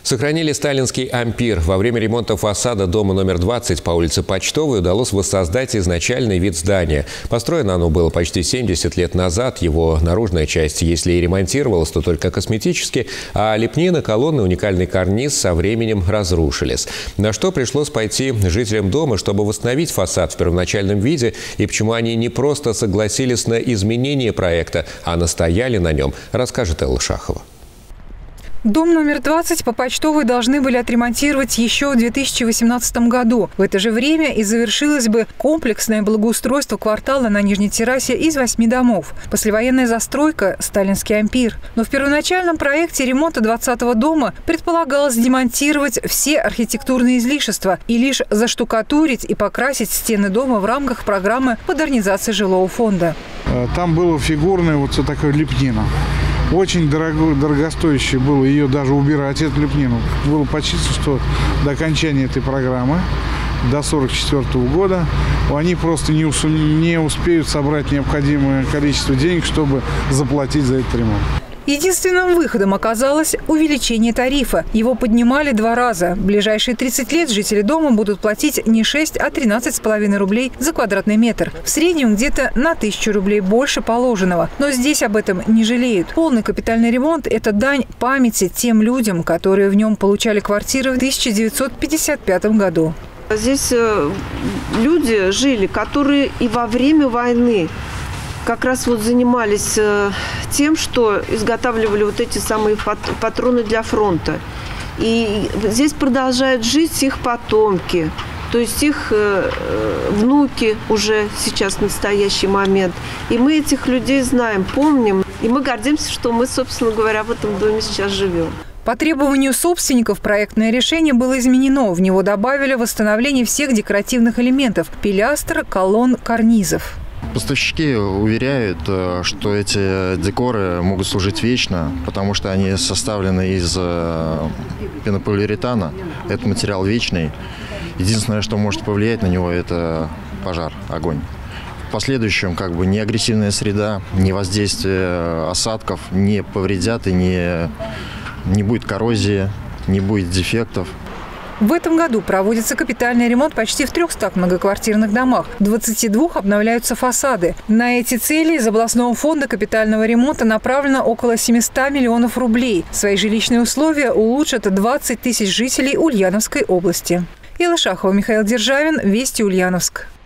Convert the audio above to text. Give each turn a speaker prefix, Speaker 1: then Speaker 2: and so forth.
Speaker 1: Сохранили сталинский ампир. Во время ремонта фасада дома номер 20 по улице Почтовой удалось воссоздать изначальный вид здания. Построено оно было почти 70 лет назад. Его наружная часть, если и ремонтировалась, то только косметически, а лепнина, колонны, уникальный карниз со временем разрушились. На что пришлось пойти жителям дома, чтобы восстановить фасад в первоначальном виде, и почему они не просто согласились на изменение проекта, а настояли на нем, расскажет Элла Шахова.
Speaker 2: Дом номер 20 по Почтовой должны были отремонтировать еще в 2018 году. В это же время и завершилось бы комплексное благоустройство квартала на Нижней террасе из 8 домов. Послевоенная застройка – сталинский ампир. Но в первоначальном проекте ремонта 20-го дома предполагалось демонтировать все архитектурные излишества и лишь заштукатурить и покрасить стены дома в рамках программы модернизации жилого фонда.
Speaker 3: Там было фигурное вот такое лепнина. Очень дорогостоящее было ее даже убирать, эту лепнину. Было почти что до окончания этой программы, до 1944 года, они просто не успеют собрать необходимое количество денег, чтобы заплатить за этот ремонт.
Speaker 2: Единственным выходом оказалось увеличение тарифа. Его поднимали 2 раза. В ближайшие 30 лет жители дома будут платить не 6, а 13,5 рублей за квадратный метр. В среднем где-то на 1000 рублей больше положенного. Но здесь об этом не жалеют. Полный капитальный ремонт – это дань памяти тем людям, которые в нем получали квартиры в 1955 году.
Speaker 4: Здесь люди жили, которые и во время войны как раз вот занимались тем, что изготавливали вот эти самые патроны для фронта. И здесь продолжают жить их потомки, то есть их внуки уже сейчас в настоящий момент. И мы этих людей знаем, помним, и мы гордимся, что мы, собственно говоря, в этом доме сейчас живем.
Speaker 2: По требованию собственников проектное решение было изменено. В него добавили восстановление всех декоративных элементов – пилястр, колонн, карнизов.
Speaker 5: Поставщики уверяют, что эти декоры могут служить вечно, потому что они составлены из пенополиуретана. Этот материал вечный. Единственное, что может повлиять на него, это пожар, огонь. В последующем ни агрессивная среда, ни воздействие осадков не повредят и не будет коррозии, не будет дефектов.
Speaker 2: В этом году проводится капитальный ремонт почти в 300 многоквартирных домах. В 22 обновляются фасады. На эти цели из областного фонда капитального ремонта направлено около 700 миллионов рублей. Свои жилищные условия улучшат 20 тысяч жителей Ульяновской области. Элла Шахова, Михаил Державин, Вести, Ульяновск.